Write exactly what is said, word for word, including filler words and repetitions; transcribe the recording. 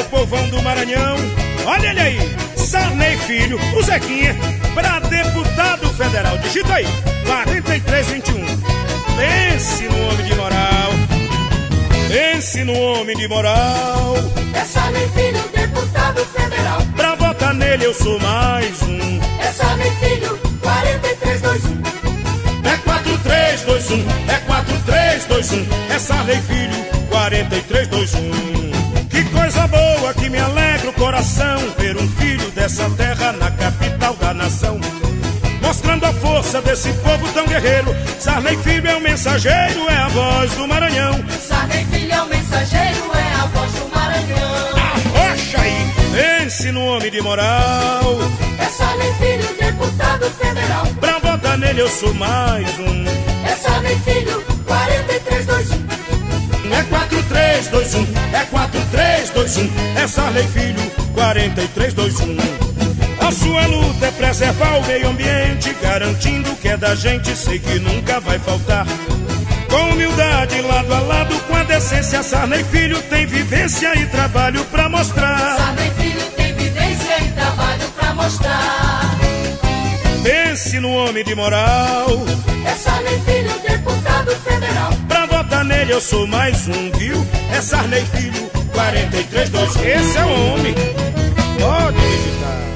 povão do Maranhão. Olha ele aí, Sarney Filho, o Zequinha, pra deputado federal. Digita aí, quarenta e três vinte e um. Pense no homem de moral, pense no homem de moral. É Sarney Filho, deputado federal. Pra votar nele eu sou mais um. É Sarney Filho, quarenta e três vinte e um. É quatro três dois um, é quatro três dois um. É Sarney Filho, quarenta e três vinte e um. Que coisa boa que me alegra o coração ver um filho dessa terra na capital da nação, mostrando a força desse povo tão guerreiro. Sarney Filho é o mensageiro, é a voz do Maranhão. Sarney Filho é o mensageiro, é a voz do Maranhão. Arrocha aí, pense no homem de moral. É Sarney Filho, deputado federal. Pra votar nele eu sou mais um. É Sarney Filho, quarenta e três vinte e um. É quatro três dois um, é quatro três dois um. É Sarney Filho, quarenta e três vinte e um. A sua luta é preservar o meio ambiente, garantindo que é da gente, sei que nunca vai faltar. Com humildade, lado a lado, com a decência, Sarney Filho tem vivência e trabalho pra mostrar. Sarney Filho tem vivência e trabalho pra mostrar. Pense no homem de moral. É Sarney Filho, deputado federal. Pra votar nele eu sou mais um, viu? É Sarney Filho, quarenta e três vinte e um. Esse é o homem. Pode digitar.